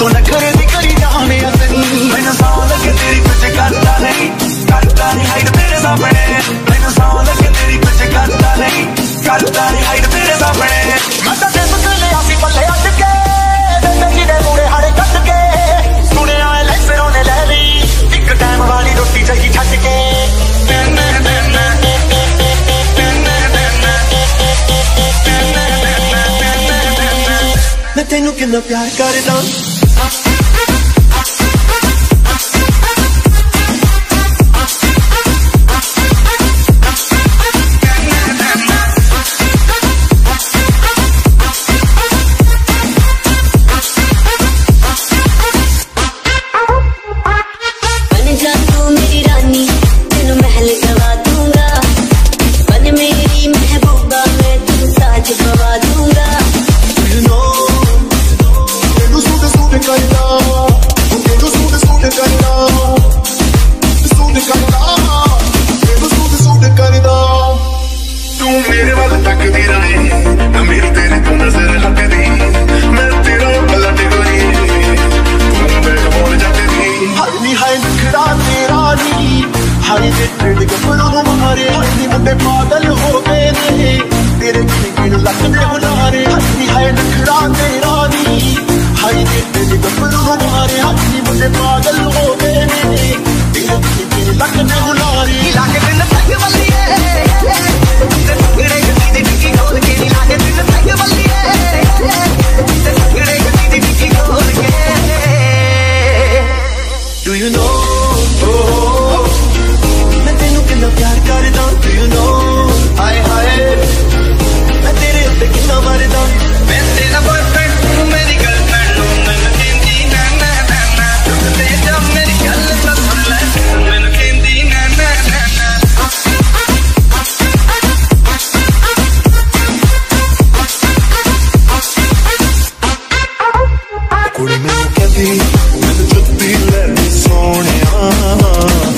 नखरे दी करी जाने असली मैनू सौ लगे तेरी कुछ करता नहीं हाइड तेरे सामने मैनू सौ लगे तेरी कुछ करता नहीं हाइड तेरे सामने मैं तो दिल से ले आसी पल्ले अट के बेबे दे मूड़े हाड़े कट के सुने आए लेसरों ने ले ली एक टाइम वाली रोटी चाहिए छट के मैं तेनू कितना प्यार करदा मेरे वाल तकदी रहे ना मेरी तेरे तो नजर हटदी मैं तेरा पलट गई तू मेरे बोल जाती हाय नी हाय नखरा तेरा नी हाय तेरे गपड़ों मारे हाय नी मुंडे पागल हो गए ने तेरे किन लगदे हुनारे हाय नी हाय नखरा तेरा नी हाय तेरे गपड़ों मारे हाय नी मुंडे पागल हो गए ने तेरे किन लगदे हुनारे लाके दिन तक वाली है Do you know? मैं तेनू कितना प्यार करदा Do you know? हाय हाय मैं तेरे उत्ते कितना मरदा मैं तेरा बॉयफ्रेंड तू मेरी गर्लफ्रेंड हो मैनू कहंदी ना ना ना ना ते जब मेरी गल तो सुन ले मैनू कहंदी ना ना ना ना कुड़ी मैनू कहंदी मैं तो जुत्ती लैनी सोहणिया